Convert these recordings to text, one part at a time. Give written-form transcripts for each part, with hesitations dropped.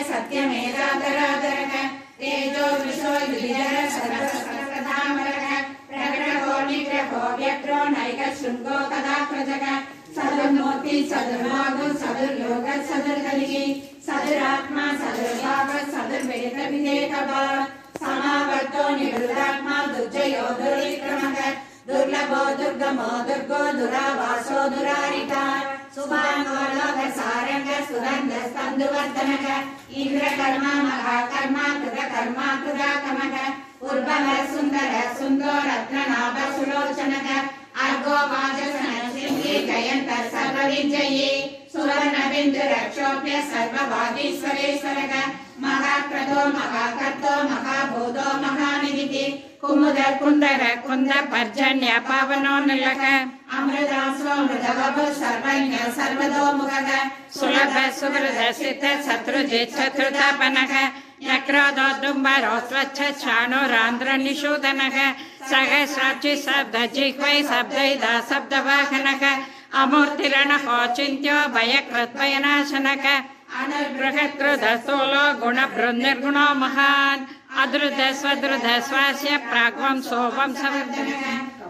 सत्यमेकादरादरः तेजो विशो युधिधर सर्वसहस्रधामरः प्रकटको निग्रहो व्यक्रो नैक शृङ्गो कदाप्रजः सदुर्मूर्ति सदुर्वागु सदुर्योग सदुर्कलिः सदुरात्मा सदुर्भाव सदुर्वेदविदेकवा समावर्तो निवृत्तात्मा दुर्जयो दुर्विक्रमः दुर्लभो दुर्गमो दुर्गो दुरावासो दुरारिता सुभानो लोकसारंग सुगन्धस्तन्दुवर्धनः इन्द्रकर्मा महाकर्मा कृतकर्मा कृताकमः उर्वः सुन्दर सुन्दो रत्ननाभ सुलोचनः अर्गो वाजसन शृङ्गी जयन्तः सर्वविजयी सुवर्णबिन्दु रक्षोभ्य सर्वभागीश्वरेश्वरः महाक्रतो महाकर्तो महाभूतो महानिधिः कुमुद कुन्दर कुन्द पर्जन्य पावनोन्नलः अमृतासो मृतवभु सर्वज्ञ सर्वतोमुखः सुलभ सुहृद सिद्ध शत्रुजित् शत्रुतापनः नक्रोदोदुम्बरो स्वच्छ चाणुरान्ध्रनिषूदनः सहस्राब्जि शब्दजिह्वै शब्दैदा शब्दवाहनः अमूर्तिरणहो चिन्त्यो भयकृद्भयनाशनः अनुग्रहकृतस्थूलो गुणभृन्निर्गुणो महान् अदृध स्वदृध स्वास्य प्राग्वंसो वंशवर्धनः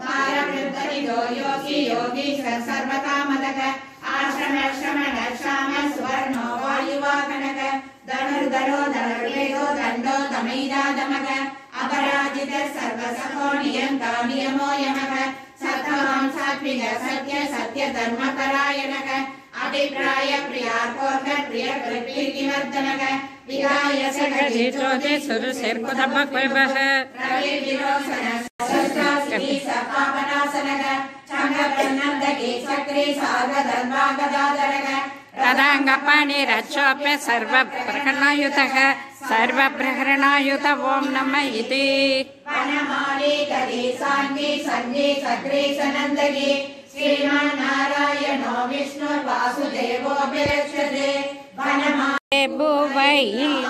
योगी योगी सर्वकामदः आश्रम श्रमण श्याम सुवर्णो वायुवाहनः धनुर्धरो धनुर्वेदो दण्डो दमैदादमः अपराजित सर्वसखो नियन्ता नियमो यमः सत्त्ववान् सात्विक सत्य सत्य धर्मपरायणः अभिप्राय प्रियार्कोर्ग प्रिय कृतिवर्धनः विहाय सगजितोदे सुरसिर्कुतभक्वैवः रवि विरोचन सहस्रास्ति सपावनासनः चङ्गप्रनन्दके चक्रे सार्वधर्मागदाधरः तदाङ्गपाणिरक्षोप्य सर्वप्रहरणायुतः सर्वप्रहरणायुत ॐ नमः इति वनमाली गदे साङ्गे सङ्गे चक्रे सनन्दगे श्रीमन्नारायणो विष्णुर्वासुदेवोऽभिरक्षते वनमाले भुवै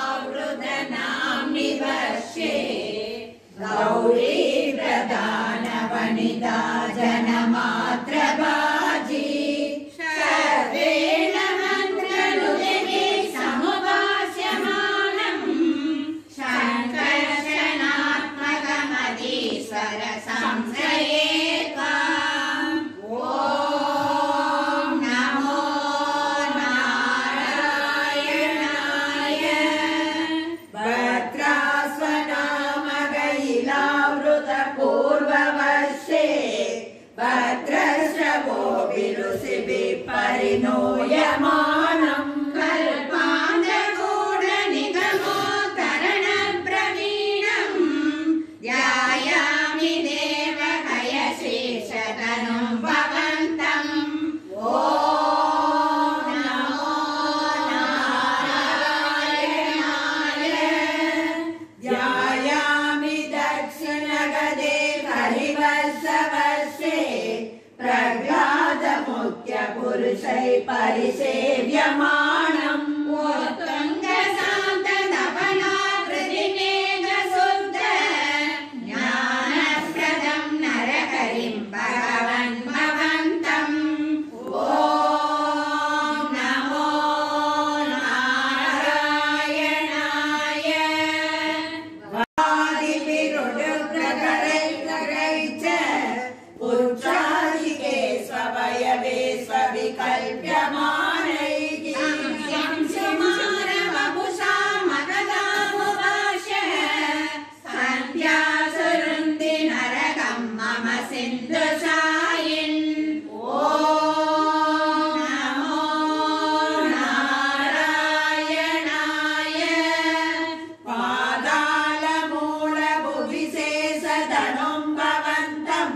वृदनाम्निवर्षे गौरी प्रधानवनिता जनमात्रभाजी सर्वेण मन्त्रनुदिने समुपास्यमानम् शङ्कर्षणात्मकमधीश्वर संश्रये परिणोयमानं कल्पान्तगूढनिगमोत्तरणप्रवीणं ध्यायामि देवहयशेषतनुं भवन्तम् ॐ नमो नारायणाय ध्यायामि दक्षिणगदे हरिवत्सवर्षे प्रज्ञातमुख्यपुरुषै परिसेव्यमानम् उत्तुङ्गशान्तनवनाकृतिमेघशुद्ध ज्ञानप्रदं नरहरिं भगवन् भवन्तम् ॐ नमो नारायणाय वादिभिरुडुप्रकरैः पुत्रादिके स्ववयवे स्वविकल्प्यमानैः संशुमारवपुषा मगधामुभाष्यः सन्ध्यासुरुन्धि नरकं मम सिन्धुशायिन् ॐ नमो नारायणाय पादालमूलभुविशेषधनुं भवन्तम्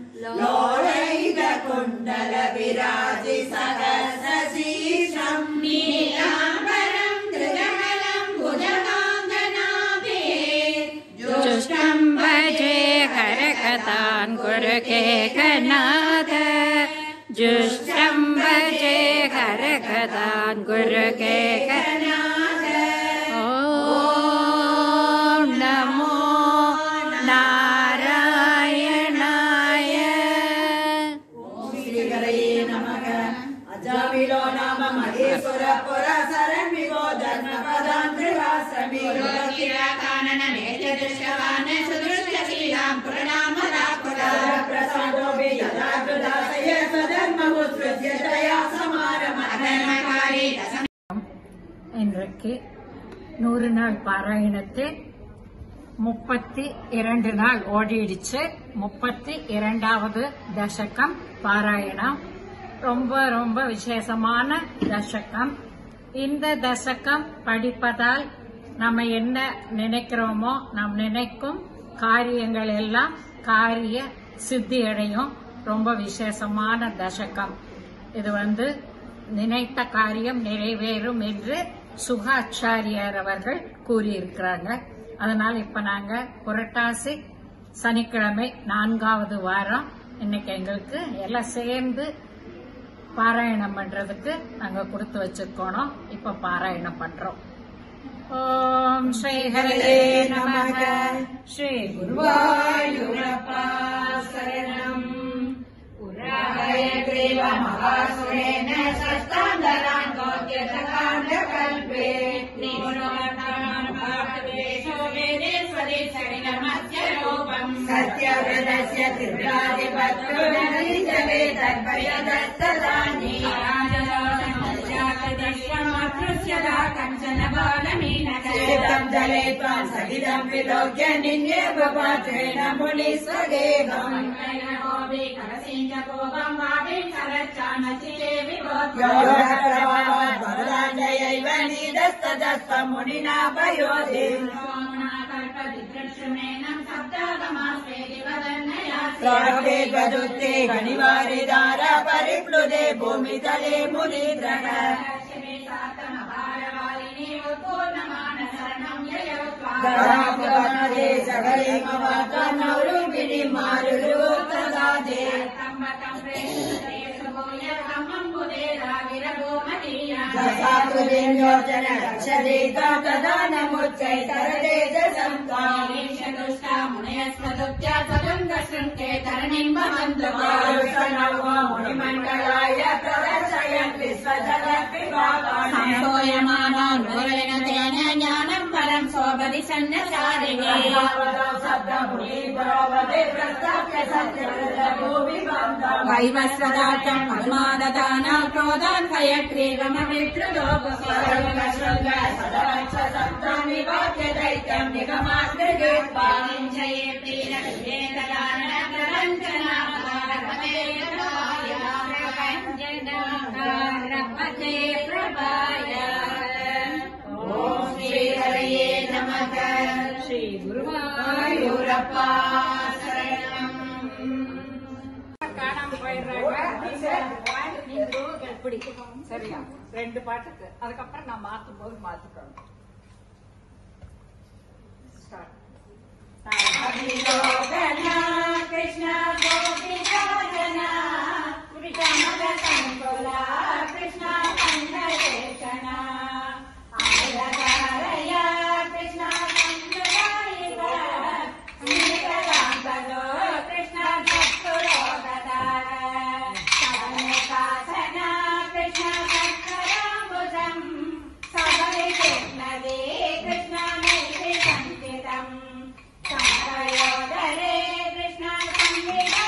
लोलैककुण्डल विराजि सहस्रशीर्षं नीलाम्बरं त्रिजगलं भुजगाङ्गनाभे जुष्टं भजे हरकथान् गुरुकेकनाथ जुष्टं भजे हरकथान् गुरुकेकनाथ ॐ नमो नारायणाय अजामिलो नाम महेश्वर पुरसरं विगो धर्मपदान्त्र இன்றைக்கு 100 நாள் பாராயணத்தை 32 நாள் ஓடிடுச்சு. 32வது தசகம் பாராயணம். ரொம்ப ரொம்ப விசேஷமான தசகம். இந்த தசகம் படிப்பதால் நம்ம என்ன நினைக்கிறோமோ நாம் நினைக்கும் காரியங்கள் எல்லாம் காரிய சித்தி அடையும். ரொம்ப விசேஷமான தசகம் இது. நினைத்த காரியம் நிறைவேறும் என்று சுகாச்சாரியார் அவர்கள் கூறியிருக்கிறாங்க. அதனால இப்ப நாங்க புரட்டாசி சனிக்கிழமை 4வது வாரம். இன்னைக்கு எங்களுக்கு எல்லாம் சேர்ந்து பாராயணம் பண்றதுக்கு நாங்க கொடுத்து வச்சிருக்கோம். இப்ப பாராயணம் பண்றோம். ஓம் ஸ்ரீ ஹரே நமக. ஸ்ரீ குருவாயூரப்பா சரணம். हयग्रीव महासुरेण शस्त्रान्दराङ्गोद्यतकाण्डकल्पे निपुणोर्णवेशो वेदेश्वरे शरीरमस्य रूपम् सत्यव्रतस्य त्रिपुरादिपत्रोणनिजवे तद्भयदस्तदानि राजदोषमदृश्यमातृस्यदा कञ्चन बालमीनचेतम् जले त्वाम् सहितम् विलोक्य निन्येवपात्रेण मुनिस्वगेवम् योगप्रभावाद्वरदाञ्जयैव नीदस्तदस्त्वं मुनिना पयोधि त्वदुत्ते गणिवारिदार परिप्लुदे भूमितले मुनिद्रः गणापुरमदे जगरिमवातनौरुबिनि मारुरुतदादे दशाकृतिन्योजन रक्षदेता तदानमुच्चैतरतेजसं त्वामीशदुष्टा मुनयस्मदुत्या सदङ्गशृङ्के तरणिम् भवन्तुमारुषनवो मुनिमण्डलाय प्रदर्शयन् विश्वजगत्पिबापान् संशोयमानो नूरेण तेन ज्ञानम् परम् सोपदि सन्नचारिणे वैवस्वदार्थम् अनुमाददाना क्रोधान् हयग्रीवमविप्लुदोपसर्वशृङ्गसदवक्षसप्तामिवाक्यदैत्यम् निगमाग्रगेत्वानिञ्जये प्रीरविवेददानप्रवञ्चना प्रपञ्चनारपते प्रभाय। ॐ श्री हरये नमः। श्री गुरुवायूरप्पा शरणम्। சரியா 2 பாட்டுக்கு அதுக்கப்புறம் நான் மாத்தும் போது மாத்திக்கணும். कृष्ण गोपिकाजना विषमद संकुला कृष्ण कण्डकेशना अमृतकारय कृष्ण संप्रदायिक स्मितकान्तलो कृष्ण भक्तुलोकदार सवनकासना कृष्ण शङ्कराम्बुजम् सबरिकृष्णदे कृष्ण नैषि सङ्कितम् समरयोदरे कृष्ण संविदा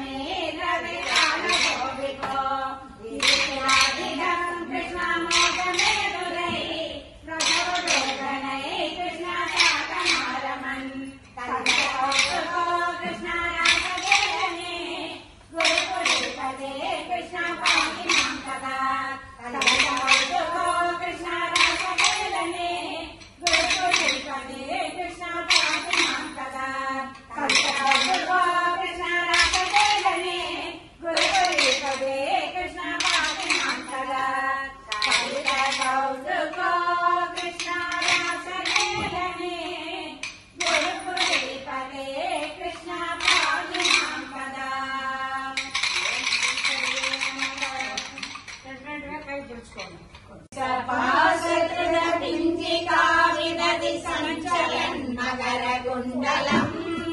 मकरकुण्डलम्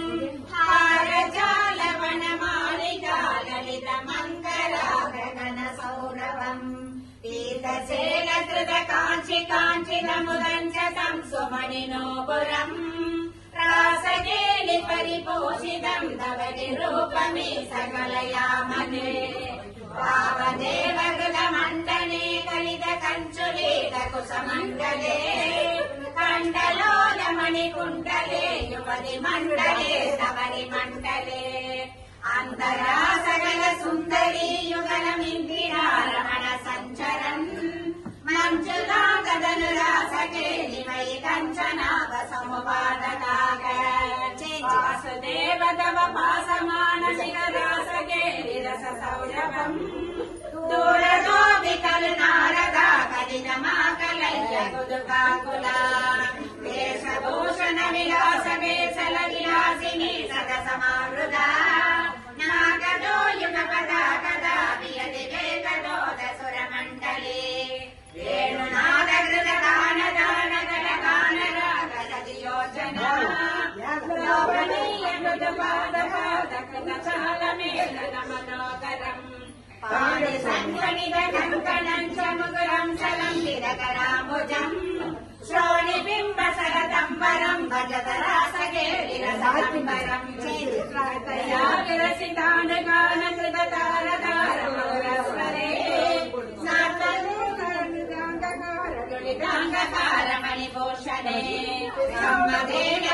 हारजालवनमालिका ललितमङ्गलागगनसौरभम् पीतशेलकृतकाञ्चिकाञ्चितमुदञ्च संसुमणिनोपुरम् रासकेलि परिपोषितम् तव निरूपमे सकलयामने वावदेवकृतमण्डले कलितकञ्चुलीलकुशमण्डले कण्डलोलमणिकुण्डले युवतिमण्डले सवरिमण्डले अन्तरा सकल सुन्दरी युगलमिन्दिरा रमण सञ्चरन् मञ्जुलाकदनुरासकेलि मयि कञ्चनाभ समुपादकाग वासुदेव तव पासमान शिररासकेलि रससौरभम् दूरतो विकरुणारदा कलितमाकलय्य कुदुकाकुला वेशभूषण विलास वेसल विलासिनी सदसमावृता नागदो युगपदा कदा वियति वेदोदसुरमण्डले वेणुनादकृतगानदानगणगानरागदियोजना लोकनीय मृदुपादपादकृतचालमेलनमनोकरम् पाणिसङ्गणित कङ्कणम् च मुकुरम् शलम्बितकराम्बुजम् श्रोणिबिम्ब सरतम्बरम् भजतरासकेलिरसम्बरम् चित्रतया विरसितानगानकृततारतारमधुरस्वरे सार्वलूकाङ्गकारमणिभूषणे सम्मदेन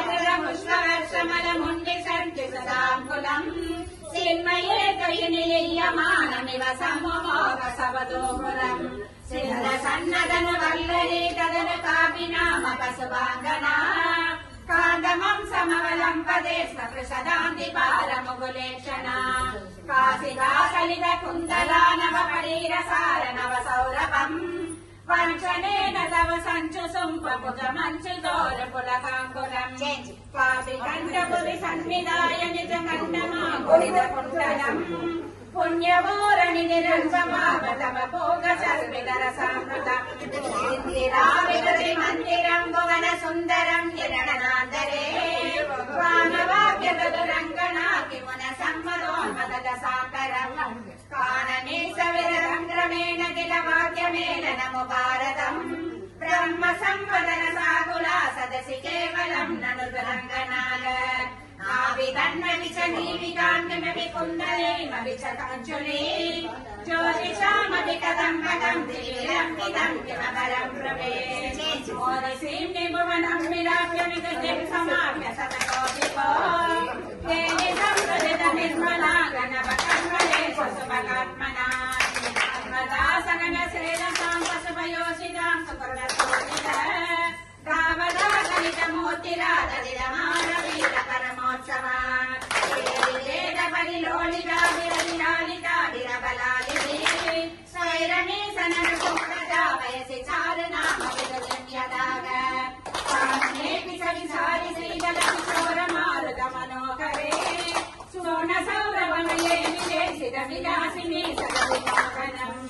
कृतमुष्ववर्षमलमुण्डिसर्जिसदाङ्कुलम् सिन्मये त्वयि निलीयमानमिव समुमोघसवदोपुरम् सिन्धसन्नदनु वल्लरी तदनु कापि नाम पशुवाङ्गना कान्दमम् समवलम् पदे सकृशदान्तिपारमुकुलेक्षणा काशिदासलित कुन्दला नव परीरसार नव सौरभम् वञ्चनेन तव सञ्चु सुम्पमुखमञ्चु दोरपुलकाङ्कुलम् पापि कण्ठपुरि सन्निधाय निज कण्ठमाकुलितकुण्डलम् पुण्यमोरणि निरङ्गमाव तव भोग सर्वितरसामृतम् इन्दिराविहृति मन्दिरम् भुवन सुन्दरम् निरणनान्दरे वानवाक्यतदुरङ्गना किमुन सम्मदोन्मदसाकरम् कानने सविरसङ्ग्रमेण किल वाक्यमेन नमो भारतम् ब्रह्म संवदन साकुला सदसि केवलम् ननु दुरङ्गनाग नाभितन्मपि च नीविकान्यमपि कुण्डलेमपि च काञ्चुली ज्योतिषामपि कदम्बकम् दिविरम्बितम् किमपरम् ब्रवे मोदसीम् निभुवनम् विलाप्यमिदम् समाप्य सतकोटिपो तेनि संवृदित निर्मला गणपकर्मणे सुभगात्मना आत्मदासगण श्रेयसाम् पशुपयोषिताम् सुकृतसोदित कावदा कलितमूर्तिरादलितमानवीर परमोत्सवान् वेद परिलोलिता विरलिलालिता विरबलालिनी स्वैरमे सनरसोदता वयसि चारुनाम विदुर्यदाग कामनेऽपि सविसारि श्रीदलकिशोरमारुतमनोहरे सुवर्णसौरभमये विशेषित विलासिनी सदविलापनम्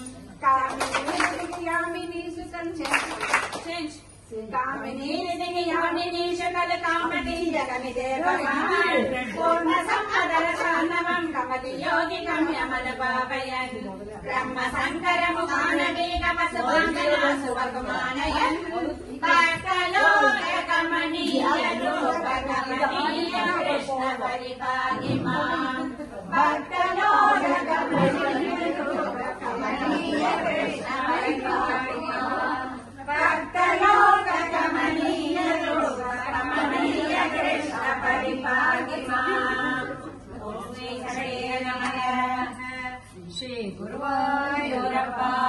कामिनी सुसञ्चय कामिनी यामिनी शकल कामनी जगमिदे भगवान् पूर्ण सम्मदरसान्नवम् कमति योगिकम् यमल पावयन् ब्रह्म शङ्कर मुखानवेग पशुवाङ्गना सुवगमानयन् भक्तलोककमनीय रूप कमनीय कृष्ण परिपाहि माम् भक्तलो శ్రీ గురువాయూరప్ప